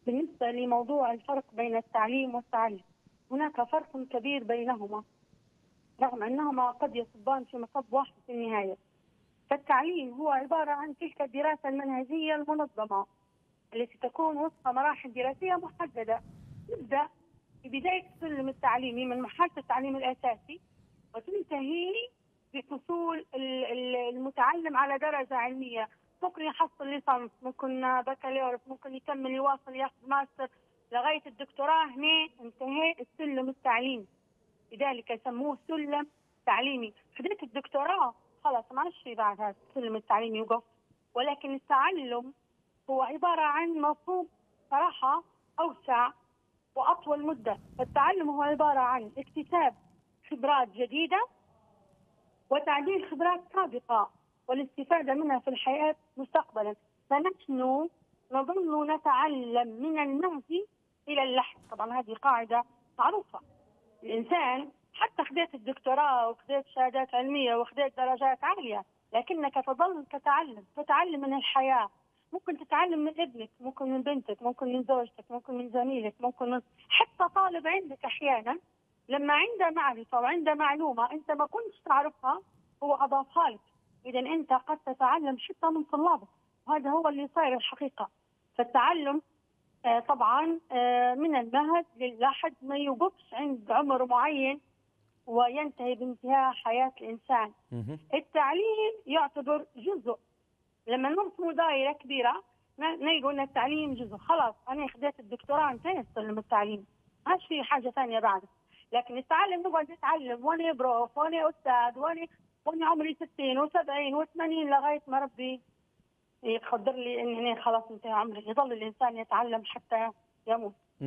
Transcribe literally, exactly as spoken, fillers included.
بالنسبة لموضوع الفرق بين التعليم والتعلم، هناك فرق كبير بينهما رغم أنهما قد يصبان في مصب واحد في النهاية. فالتعليم هو عبارة عن تلك الدراسة المنهجية المنظمة التي تكون وفق مراحل دراسية محددة. نبدأ ببداية السلم التعليمي من مرحلة التعليم الأساسي وتنتهي بحصول المتعلم على درجة علمية، ممكن يحصل ليسانس، ممكن بكالوريوس، ممكن يكمل يواصل ياخذ ماستر لغاية الدكتوراه. هنا انتهى السلم التعليمي، لذلك يسموه سلم تعليمي. حديث الدكتوراه خلاص ما عادش في بعد هذا السلم التعليمي يوقف، ولكن التعلم هو عبارة عن مفهوم صراحة أوسع وأطول مدة. فالتعلم هو عبارة عن اكتساب خبرات جديدة وتعديل خبرات سابقة والاستفادة منها في الحياة مستقبلا. فنحن نظل نتعلم من المهد إلى اللحد. طبعا هذه قاعدة معروفة. الإنسان حتى خذيت الدكتوراه وخذيت شهادات علمية وخذيت درجات عالية، لكنك تظل تتعلم تتعلم من الحياة. ممكن تتعلم من ابنك، ممكن من بنتك، ممكن من زوجتك، ممكن من زميلك، ممكن من حتى طالب عندك. أحيانا لما عنده معرفة وعنده معلومة أنت ما كنتش تعرفها هو أضافها لك، إذا أنت قد تتعلم حتى من طلابك، وهذا هو اللي صاير الحقيقة. فالتعلم آه طبعا آه من المهد لحد ما يوقفش عند عمر معين وينتهي بانتهاء حياة الإنسان. التعليم يعتبر جزء. لما نرسم دائرة كبيرة نقول أن التعليم جزء، خلاص أنا خديت الدكتوراه انتهى سلم التعليم، ما في حاجة ثانية بعد. لكن التعلم نقعد نتعلم وأنا بروف وأنا أستاذ وأنا وأنا عمري ستين وسبعين وثمانين لغاية ما ربي يقدر لي أني خلاص انتهى عمري. يظل الإنسان يتعلم حتى يموت.